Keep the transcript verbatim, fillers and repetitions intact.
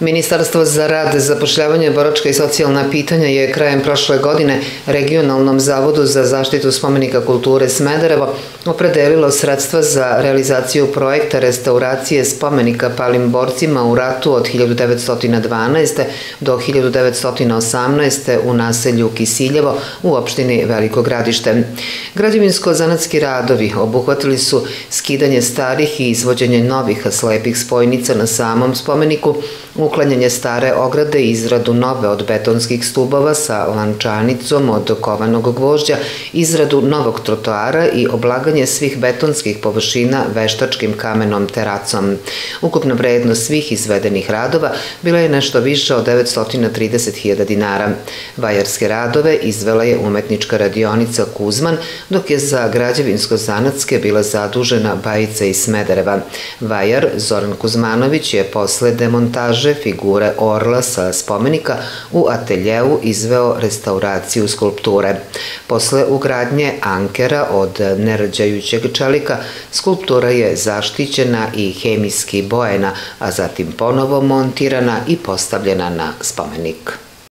Ministarstvo za rad, zapošljavanje, boračka i socijalna pitanja je krajem prošle godine Regionalnom zavodu za zaštitu spomenika kulture Smederevo opredelilo sredstva za realizaciju projekta restauracije spomenika palim borcima u ratu od hiljadu devetsto dvanaeste. do hiljadu devetsto osamnaeste. u naselju Kisiljevo u opštini Veliko Gradište. Građevinsko-zanatski radovi obuhvatili su skidanje starih i izvođenje novih slepih spojnica na samom spomeniku, uklanjanje stare ograde i izradu nove od betonskih stubova sa lančanicom od kovanog gvožđa, izradu novog trotoara i oblaganje svih betonskih površina veštačkim kamenom teracom. Ukupna vrednost svih izvedenih radova bila je nešto više od devetsto trideset hiljada dinara. Vajarske radove izvela je umetnička radionica Kuzman, dok je za građevinsko-zanatske bila zadužena Bajica iz Smedereva. Vajar Zoran Kuzmanović je posle demontaže figure orla sa spomenika u ateljeu izveo restauraciju skulpture. Posle ugradnje ankera od nerđajućeg čelika, skulptura je zaštićena i hemijski bojena, a zatim ponovo montirana i postavljena na spomenik.